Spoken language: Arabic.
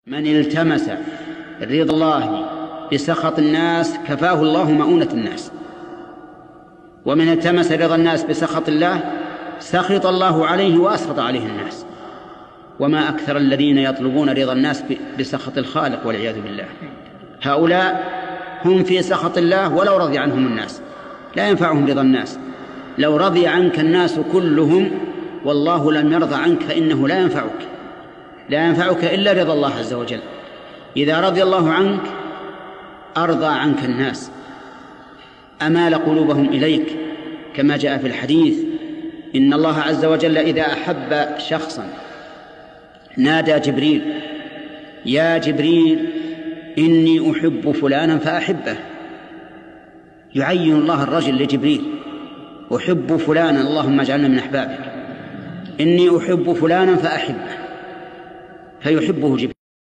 من التمس رضا الله بسخط الناس كفاه الله مؤونة الناس، ومن التمس رضا الناس بسخط الله سخط الله عليه وأسخط عليه الناس. وما أكثر الذين يطلبون رضا الناس بسخط الخالق والعياذ بالله. هؤلاء هم في سخط الله ولو رضي عنهم الناس لا ينفعهم رضا الناس. لو رضي عنك الناس كلهم والله لم يرضى عنك فإنه لا ينفعك إلا رضا الله عز وجل. إذا رضي الله عنك أرضى عنك الناس، أمال قلوبهم إليك، كما جاء في الحديث إن الله عز وجل إذا أحب شخصا نادى جبريل: يا جبريل إني أحب فلانا فأحبه. يعين الله الرجل لجبريل: أحب فلانا، اللهم اجعلنا من أحبابك، إني أحب فلانا فأحبه، فيحبه جبريل.